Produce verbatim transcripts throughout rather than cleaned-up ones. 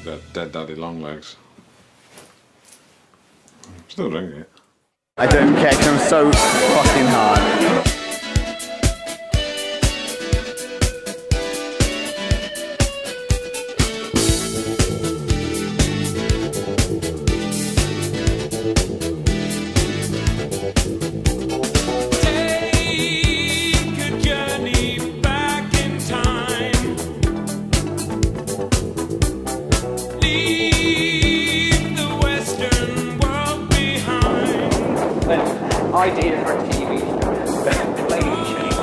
Dead, dead daddy long legs. Still drinking it. I don't care because I'm so fucking hard. Idea for a T V show. Lady shapes.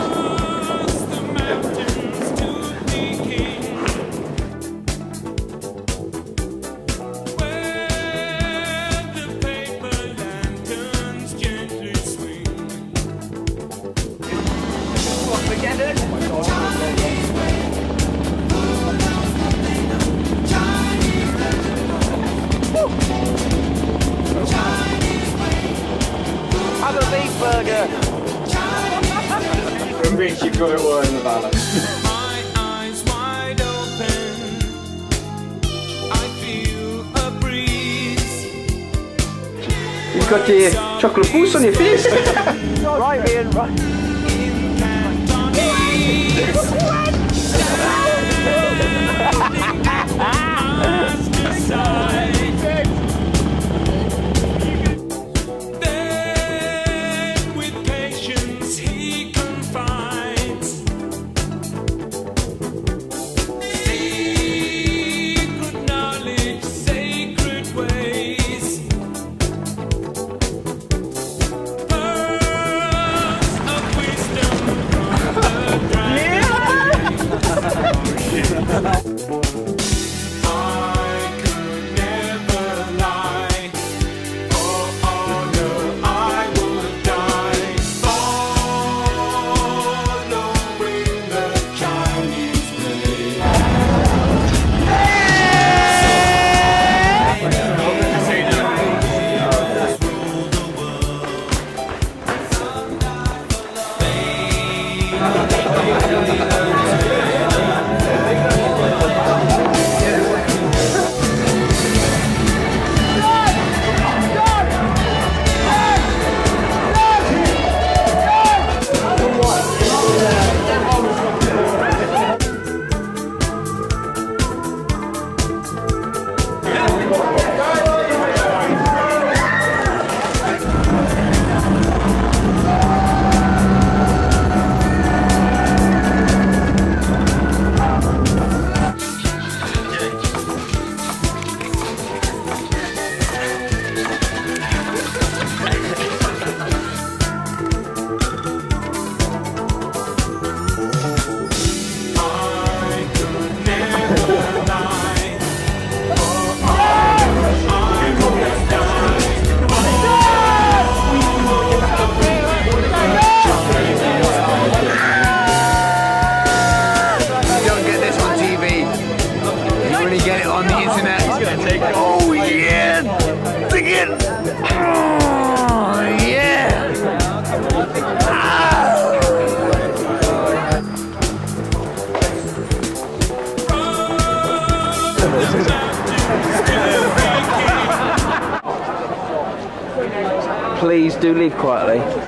Have a beef burger! From Rich, you've got it all in the balance. My eyes wide open, I feel a breeze. You've got your chocolate mousse on your face! Right, Ian, right. Get it on the internet. He's gonna take it. Oh yeah! Dig it! Oh yeah! Ah. Please do leave quietly.